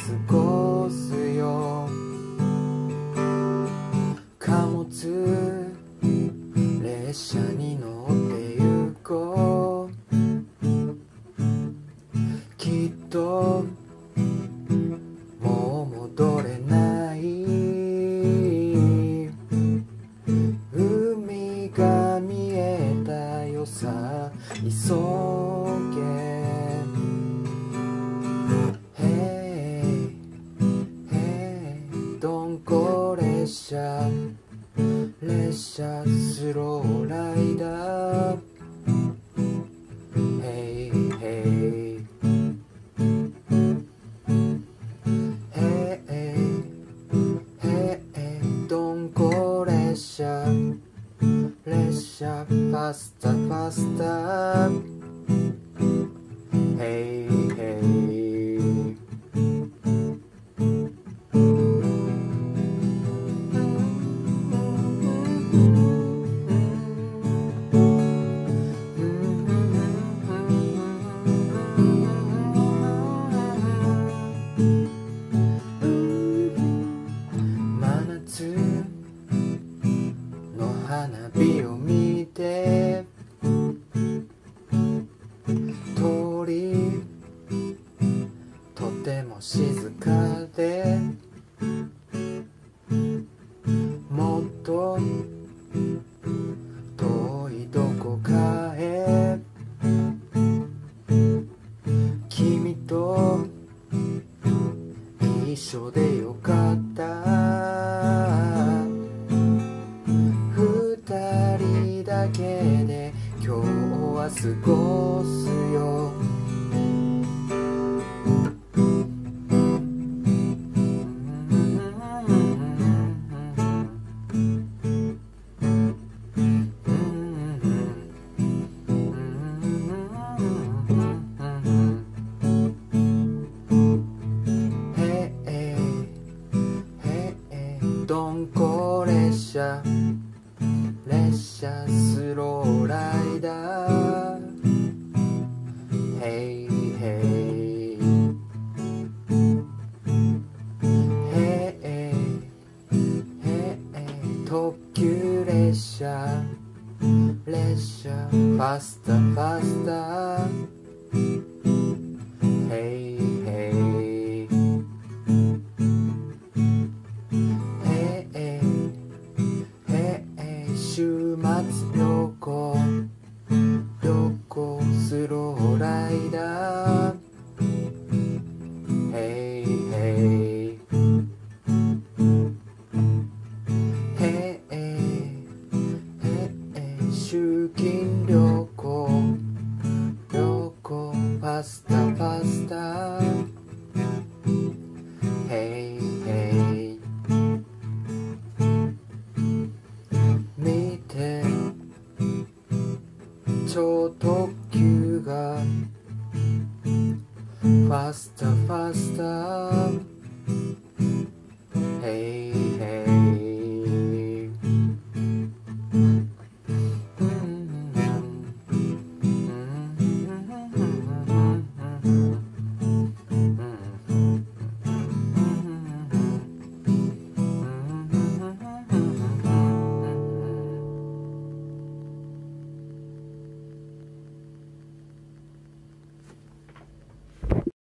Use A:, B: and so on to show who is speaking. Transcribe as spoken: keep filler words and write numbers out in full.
A: 過ごすよ。貨物列車に乗って行こう。きっともう戻れない。海が見えたよさ、急げ。Hey, hey, どんこ列車、列車スローライダー。Hey, hey, hey, hey, どんこ列車、列車ファスタファスタ。Hey, hey,花火を見て鳥とても静かで、もっと遠いどこかへ君と一緒でよかった。二人だけで今日は過ごすよ。どんこ列車、列車スローライダー。Hey, hey, hey, hey, 特急列車、列車ファスタファスタ。Hey, hey,週末旅行、旅行スローライダー。Hey, hey, hey, hey, 出勤旅行、旅行ファスタファスタ。Hey, hey,見て超特急がファスタファスタ。Hey, hey,